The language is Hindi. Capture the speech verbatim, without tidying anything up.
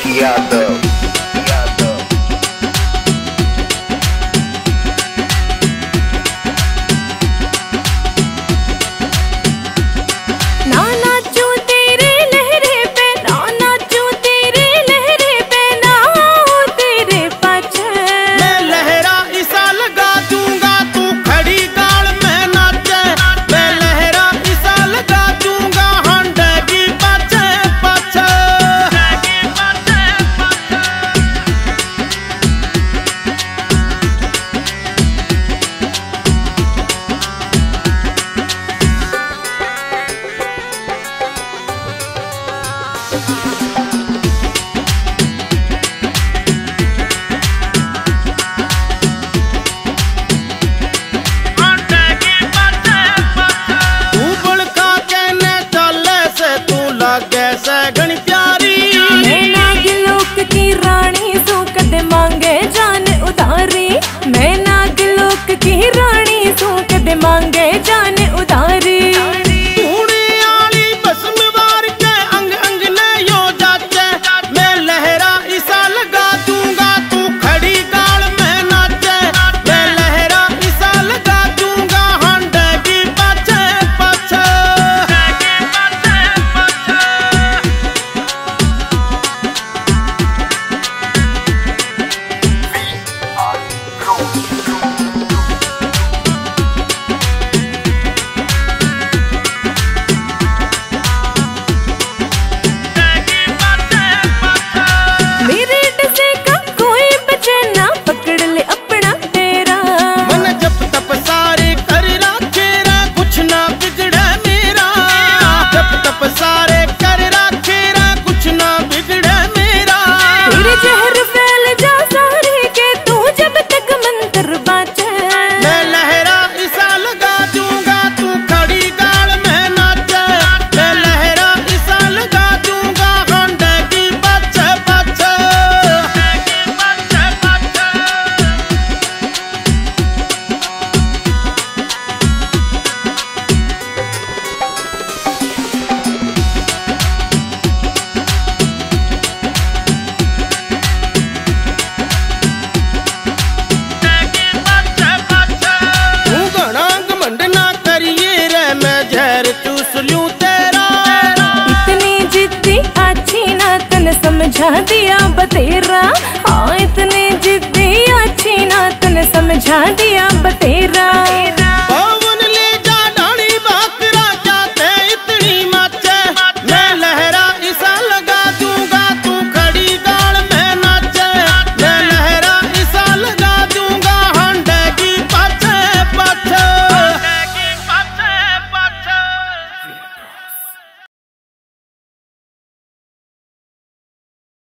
यादव। मांगे जान उधारी, मैं नागलोक की रानी तू कदे मांगे जान उधारी। पूरी आली बसम वार के अंग अंग ने यो जाचे, मैं लहरा इसा लगा दूंगा तू खड़ी गाल में नाचे। मैं लहरा इसा लगा दूंगा हांडे की पाछे पाछे। समझा दिया बतेरा, हाँ इतने जिद्दी अच्छी ना तने समझा दिया